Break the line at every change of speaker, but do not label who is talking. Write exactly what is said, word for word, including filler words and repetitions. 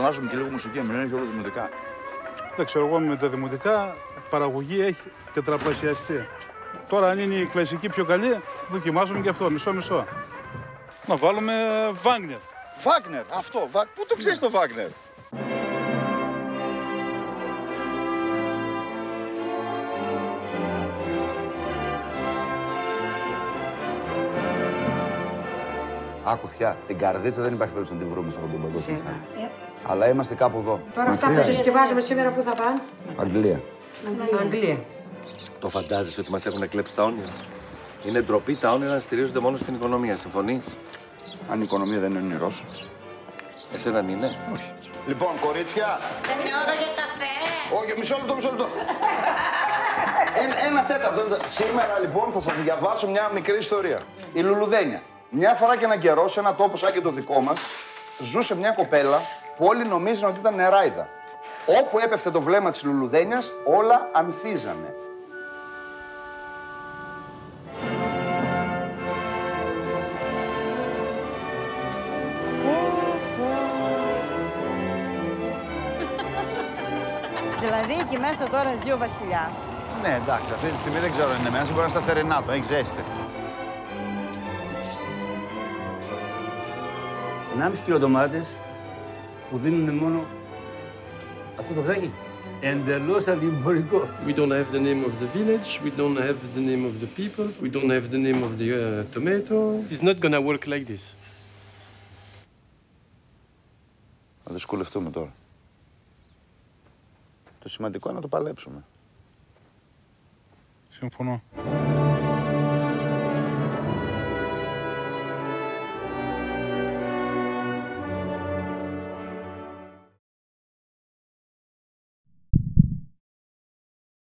φωνάζουμε και λίγο μουσική, μην είναι και όλα δημοτικά.
Δεν ξέρω, εγώ με τα δημοτικά παραγωγή έχει τετραπλασιαστεί. Τώρα, αν είναι η κλασική πιο καλή, δοκιμάζουμε και αυτό, μισό-μισό. Να βάλουμε Βάγνερ.
Βάγνερ, αυτό. Βα... Πού το ξέρεις το Βάγνερ? Άκου θιά, την καρδίτσα δεν υπάρχει περίπτωση να τη βρούμε σε αυτόν τον παγκόσμιο χάρτη. Αλλά είμαστε κάπου εδώ.
Τώρα αυτά που συσκευάζουμε σήμερα πού θα πάνε?
Αγγλία.
Αγγλία.
Το φαντάζεσαι ότι μας έχουν κλέψει τα όνειρα? Είναι ντροπή τα όνειρα να στηρίζονται μόνο στην οικονομία. Συμφωνείς?
Αν η οικονομία δεν είναι όνειρός.
Εσέναν είναι?
Όχι. Λοιπόν, κορίτσια.
Δεν είναι ώρα για καφέ.
Όχι, μισό λεπτό, μισό λεπτό. Ένα, ένα τέταρτο. Σήμερα λοιπόν θα σας διαβάσω μια μικρή ιστορία. Η Λουλουδένια. Μια φορά και έναν καιρό, σε ένα τόπο σαν και το δικό μας, ζούσε μια κοπέλα που όλοι νομίζαν ότι ήταν νεράιδα. Όπου έπεφτε το βλέμμα της Λουλουδένιας, όλα ανθίζανε.
Δηλαδή εκεί μέσα τώρα ζει ο βασιλιάς.
Ναι, εντάξει, αυτή τη στιγμή δεν ξέρω αν είναι μέσα, μπορεί να στα θερινά του, έχει ζέστη.
ενάμιση κιλό ντομάτες που δίνουν μόνο αυτό το βράκι. Εντελώς αντιμπορικό.
We don't have the name of the village, we don't have the name of the people, we don't have the name of the uh, tomato. It's not gonna work like this.
Θα δυσκολευτούμε τώρα. Το σημαντικό είναι να το παλέψουμε.
Συμφωνώ.